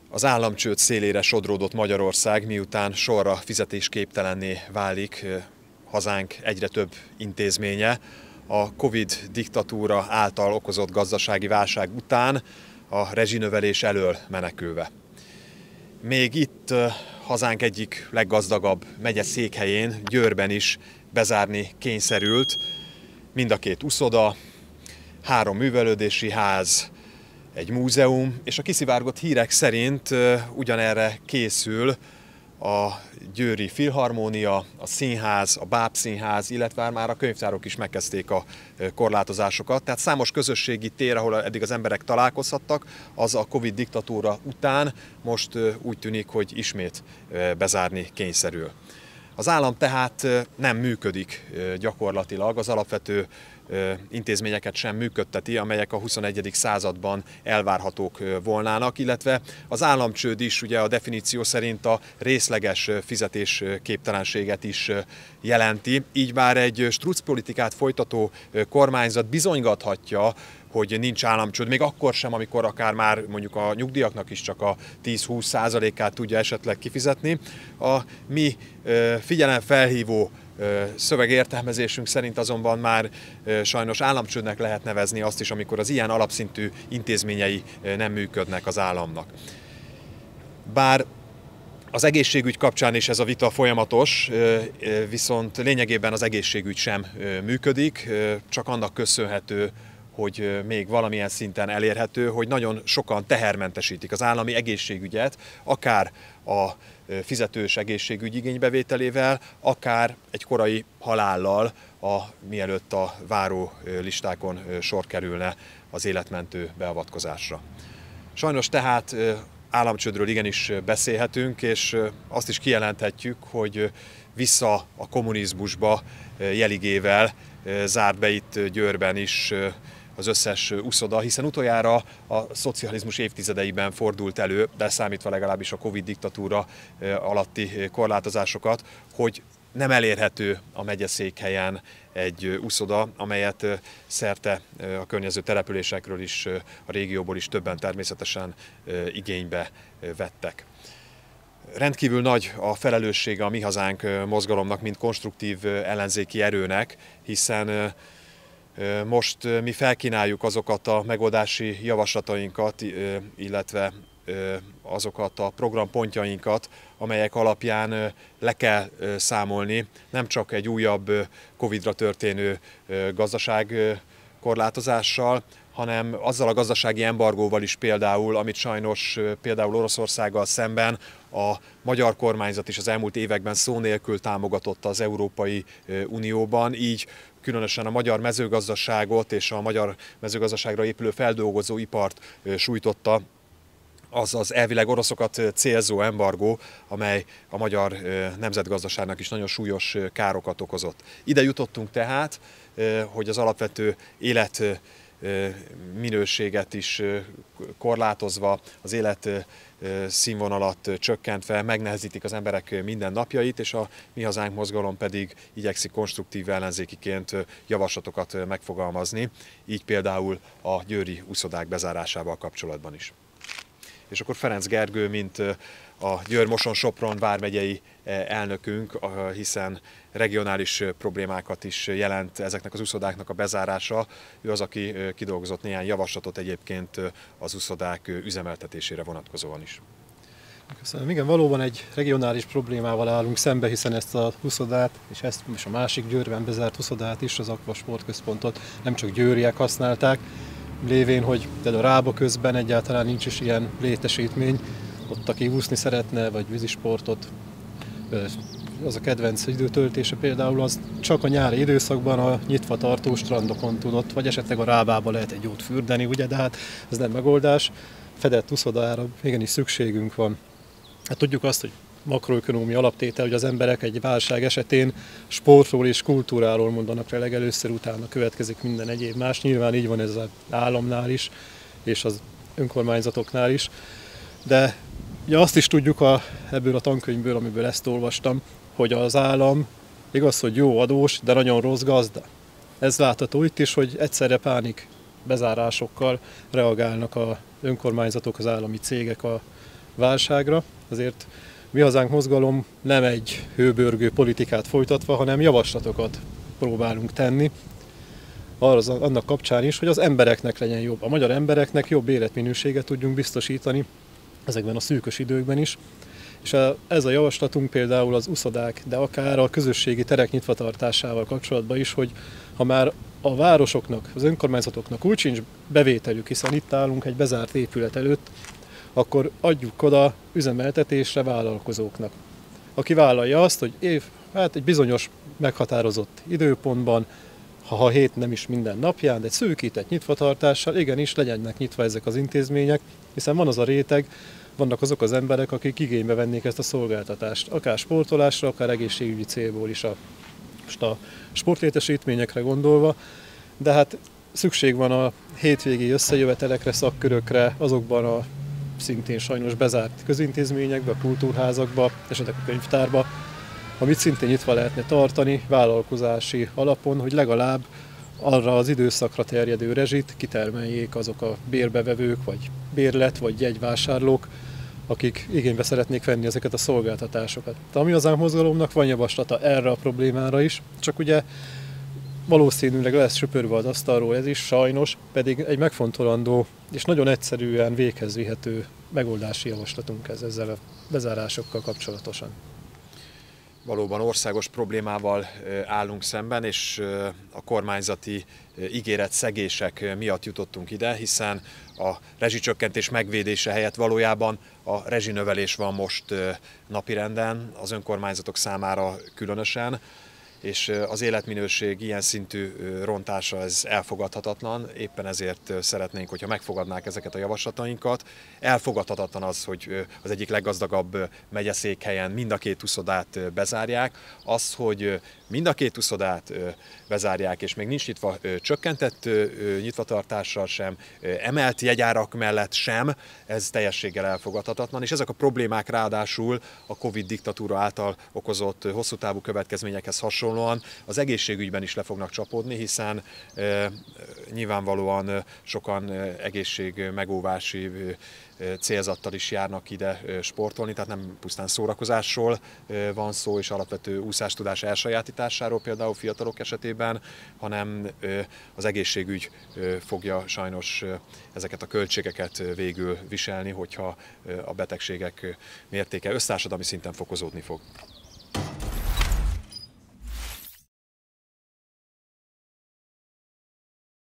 Az államcsőd szélére sodródott Magyarország, miután sorra fizetésképtelenné válik hazánk egyre több intézménye. A Covid diktatúra által okozott gazdasági válság után a rezsinövelés elől menekülve. Még itt hazánk egyik leggazdagabb megyeszékhelyén, Győrben is bezárni kényszerült mind a két uszoda, 3 művelődési ház, egy múzeum, és a kiszivárgott hírek szerint ugyanerre készül a Győri Filharmónia, a színház, a Bábszínház, illetve már a könyvtárok is megkezdték a korlátozásokat. Tehát számos közösségi tér, ahol eddig az emberek találkozhattak, az a Covid diktatúra után most úgy tűnik, hogy ismét bezárni kényszerül. Az állam tehát nem működik gyakorlatilag, az alapvető intézményeket sem működteti, amelyek a 21. században elvárhatók volnának, illetve az államcsőd is ugye a definíció szerint a részleges fizetésképtelenséget is jelenti. Így már egy struccpolitikát folytató kormányzat bizonygathatja, hogy nincs államcsőd, még akkor sem, amikor akár már mondjuk a nyugdíjaknak is csak a 10-20%-át tudja esetleg kifizetni. A mi figyelemfelhívó szövegértelmezésünk szerint azonban már sajnos államcsődnek lehet nevezni azt is, amikor az ilyen alapszintű intézményei nem működnek az államnak. Bár az egészségügy kapcsán is ez a vita folyamatos, viszont lényegében az egészségügy sem működik, csak annak köszönhető, hogy még valamilyen szinten elérhető, hogy nagyon sokan tehermentesítik az állami egészségügyet, akár a fizetős egészségügy igénybevételével, akár egy korai halállal, mielőtt a várólistákon sor kerülne az életmentő beavatkozásra. Sajnos tehát államcsődről igenis beszélhetünk, és azt is kijelenthetjük, hogy vissza a kommunizmusba jeligével zárt be itt Győrben is az összes uszoda, hiszen utoljára a szocializmus évtizedeiben fordult elő, beszámítva legalábbis a Covid diktatúra alatti korlátozásokat, hogy nem elérhető a megyeszékhelyen egy uszoda, amelyet szerte a környező településekről is, a régióból is többen természetesen igénybe vettek. Rendkívül nagy a felelőssége a Mi Hazánk mozgalomnak, mint konstruktív ellenzéki erőnek, hiszen most mi felkínáljuk azokat a megoldási javaslatainkat, illetve azokat a programpontjainkat, amelyek alapján le kell számolni nem csak egy újabb Covid-ra történő gazdaságkorlátozással, hanem azzal a gazdasági embargóval is például, amit sajnos például Oroszországgal szemben a magyar kormányzat is az elmúlt években szó nélkül támogatott az Európai Unióban, így különösen a magyar mezőgazdaságot és a magyar mezőgazdaságra épülő feldolgozóipart sújtotta az elvileg oroszokat célzó embargó, amely a magyar nemzetgazdaságnak is nagyon súlyos károkat okozott. Ide jutottunk tehát, hogy az alapvető élet minőséget is korlátozva, az élet színvonalat csökkentve megnehezítik az emberek mindennapjait, és a Mi Hazánk mozgalom pedig igyekszik konstruktív ellenzékiként javaslatokat megfogalmazni, így például a győri uszodák bezárásával kapcsolatban is. És akkor Ferenc Gergő, mint a Győr-Moson-Sopron vármegyei elnökünk, hiszen regionális problémákat is jelent ezeknek az uszodáknak a bezárása. Ő az, aki kidolgozott néhány javaslatot egyébként az uszodák üzemeltetésére vonatkozóan is. Köszönöm. Igen, valóban egy regionális problémával állunk szembe, hiszen ezt a uszodát, és a másik Győrben bezárt uszodát is, az Aqua Sportközpontot nem csak győriek használták, lévén, hogy a Rába közben egyáltalán nincs is ilyen létesítmény. Ott, aki úszni szeretne, vagy vízisportot, az a kedvenc időtöltése például, az csak a nyári időszakban a nyitva tartó strandokon tudott, vagy esetleg a Rábába lehet egy jót fürdeni, ugye, de hát ez nem megoldás. Fedett uszodára igenis szükségünk van. Hát tudjuk azt, hogy makroökonómia alaptétel, hogy az emberek egy válság esetén sportról és kultúráról mondanak le legelőször, utána következik minden egyéb más. Nyilván így van ez az államnál is, és az önkormányzatoknál is. De ugye azt is tudjuk ebből a tankönyvből, amiből ezt olvastam, hogy az állam igaz, hogy jó adós, de nagyon rossz gazda. Ez látható itt is, hogy egyszerre pánik bezárásokkal reagálnak az önkormányzatok, az állami cégek a válságra. Azért Mi Hazánk mozgalom nem egy hőbörgő politikát folytatva, hanem javaslatokat próbálunk tenni, annak kapcsán is, hogy az embereknek legyen jobb, a magyar embereknek jobb életminőséget tudjunk biztosítani ezekben a szűkös időkben is. És ez a javaslatunk például az uszodák, de akár a közösségi terek nyitvatartásával kapcsolatban is, hogy ha már a városoknak, az önkormányzatoknak úgy sincs bevételük, hiszen itt állunk egy bezárt épület előtt, akkor adjuk oda üzemeltetésre vállalkozóknak, aki vállalja azt, hogy egy bizonyos meghatározott időpontban, ha hét nem is minden napján, de egy szűkített nyitvatartással igenis legyenek nyitva ezek az intézmények, hiszen van az a réteg, vannak azok az emberek, akik igénybe vennék ezt a szolgáltatást, akár sportolásra, akár egészségügyi célból is a sportlétesítményekre gondolva, de hát szükség van a hétvégi összejövetelekre, szakkörökre, azokban a szintén sajnos bezárt közintézményekbe, a kultúrházakba, esetleg a könyvtárba, amit szintén nyitva lehetne tartani vállalkozási alapon, hogy legalább arra az időszakra terjedő rezsit kitermeljék azok a bérbevevők, vagy bérlet, vagy jegyvásárlók, akik igénybe szeretnék venni ezeket a szolgáltatásokat. A Mi Hazánk mozgalomnak van javaslata erre a problémára is, csak ugye valószínűleg lesz söpörve az asztalról ez is, sajnos, pedig egy megfontolandó és nagyon egyszerűen véghez vihető megoldási javaslatunk ezzel a bezárásokkal kapcsolatosan. Valóban országos problémával állunk szemben, és a kormányzati ígéretszegések miatt jutottunk ide, hiszen a rezsicsökkentés megvédése helyett valójában a rezsinövelés van most napirenden, az önkormányzatok számára különösen, és az életminőség ilyen szintű rontása ez elfogadhatatlan, éppen ezért szeretnénk, hogyha megfogadnák ezeket a javaslatainkat. Elfogadhatatlan az, hogy az egyik leggazdagabb megyeszékhelyen mind a két uszodát bezárják. Az, hogy mind a két uszodát bezárják, és még nincs nyitva csökkentett nyitvatartással sem, emelt jegyárak mellett sem, ez teljességgel elfogadhatatlan, és ezek a problémák ráadásul a Covid diktatúra által okozott hosszú távú következményekhez hasonlóan az egészségügyben is le fognak csapódni, hiszen nyilvánvalóan sokan egészségmegóvási célzattal is járnak ide sportolni, tehát nem pusztán szórakozásról van szó, és alapvető úszástudás elsajátításáról például fiatalok esetében, hanem az egészségügy fogja sajnos ezeket a költségeket végül viselni, hogyha a betegségek mértéke össztársadalmi szinten fokozódni fog.